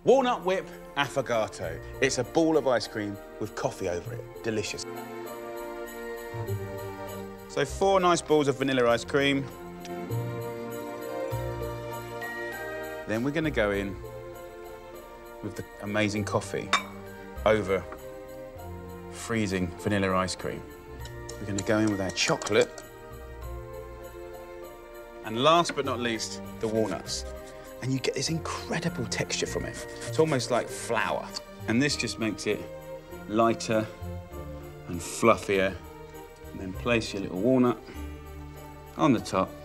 Walnut whip affogato. It's a ball of ice cream with coffee over it. Delicious. So 4 nice balls of vanilla ice cream. Then we're going to go in with the amazing coffee over freezing vanilla ice cream. We're going to go in with our chocolate. And last but not least, the walnuts. And you get this incredible texture from it. It's almost like flour. And this just makes it lighter and fluffier. And then place your little walnut on the top.